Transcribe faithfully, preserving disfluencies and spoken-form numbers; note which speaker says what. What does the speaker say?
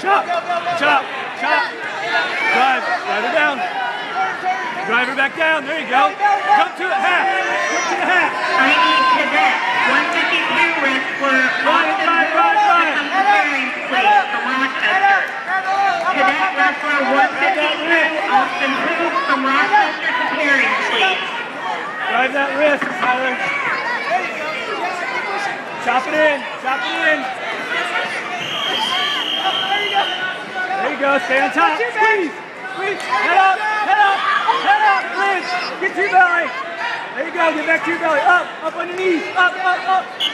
Speaker 1: Chop, chop, chop. Drive, drive her down. Drive her back down. There you go. Jump to the half. Jump to the half.
Speaker 2: I need cadet one fifty-two reps for Austin
Speaker 1: Right, right, right,
Speaker 2: Come preparing, please, from Rochester. Cadet wrestler one fifty-two, Austin Booth from Rochester preparing, please.
Speaker 1: Drive that wrist, Tyler. Chop it in. Chop it in. There you go. Stay on top. Squeeze. Squeeze. Head up. Head up. Head up. Bridge. Get to your belly. There you go. Get back to your belly. Up. Up on your knees. Up, up, up.